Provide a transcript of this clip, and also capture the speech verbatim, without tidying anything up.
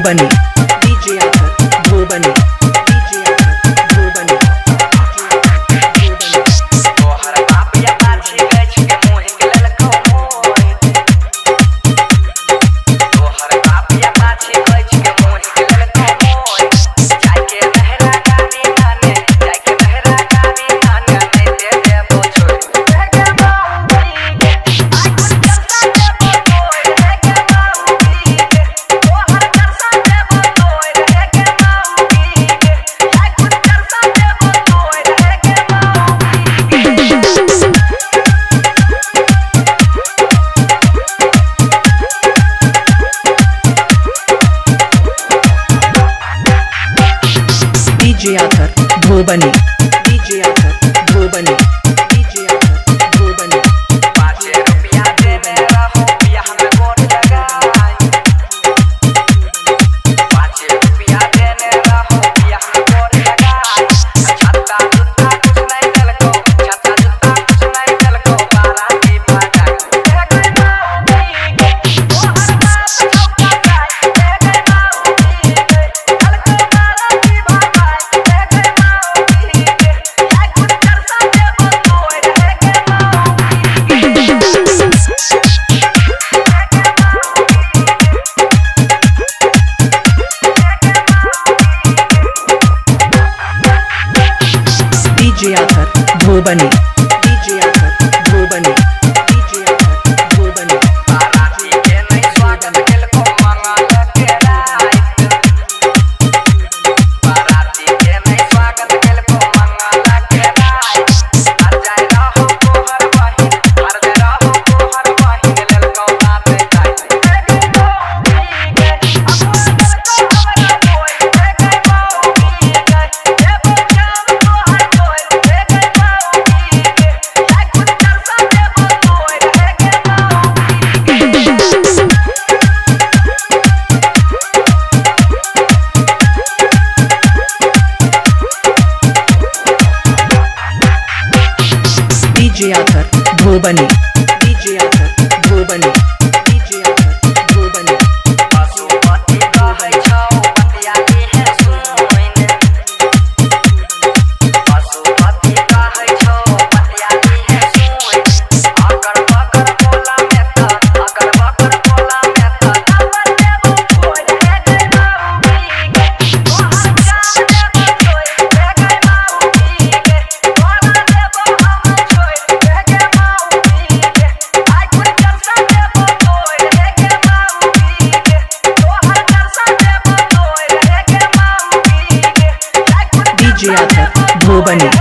धोबनी DJ आथर धोबनी DJ आथर धोबनी तोहर बाप या पाछी गछ के मुंह के ललको मोय तोहर बाप या पाछी गछ के मुंह के ललको मोय जाय के नहरा गाड़ी नाने जाय के नहरा गाड़ी नाने नहीं दे देबो छोड़ हेगे मौगी के आई कुछ चलता देबो तोय हेगे मौगी के तोहर चलता देबो तोय हेगे मौगी के आई कुछ चलता देबो तोय हेगे मौगी डीजे आथर धोबनी डीजे आथर धोबनी डीजे आथर धोबनी पाँच रुपया देने रहो पिया हमें वोट लगाई पाँच रुपया देने रहो पिया हमें वोट लगाई छत्ता जुत्ता कुछ नहीं चलको छत्ता जुत्ता कुछ नहीं चलको बाराती भगाई हेगे मौगी के तोहर बाप चौका जाए हेगे मौगी के चलको बाराती भगाई हेगे मौगी के आई कुछ चलता देबो तोय हेगे मौगी डीजे आथर धोबनी डीजे आथर धोबनी डीजे आथर धोबनी बाराती के नहीं स्वागत केलको मंगल के रात बाराती के नहीं स्वागत केलको मंगल के रात हर जाय रहो तोहर बहिन हर जाय रहो तोहर बहिन लेलको बात जाय हेगे मौगी के अपन लेलको हमरा कोई हेगे मौगी के देबो जान तोहर कोई हेगे मौगी के आई कुछ चलता देबो तोय हेगे मौगी डीजे आथर धोबनी डीजे आथर धोबनी डीजे आथर धोबनी पशुपति कहै छौ बतिया के सुइन पशुपति कहै छौ बतिया के सुइन अगर बकर बोला में त अगर बकर बोला में त नंबर देबो कोई हेगे मौगी के तोहर जान देबो छोड़ हेगे मौगी के तोहरा देबो हम छोड़ हेगे मौगी के आई कुछ चलता देबो तोय हेगे मौगी के तोहर चलता देबो तोय हेगे मौगी के आई कुछ डीजे आथर धोबनी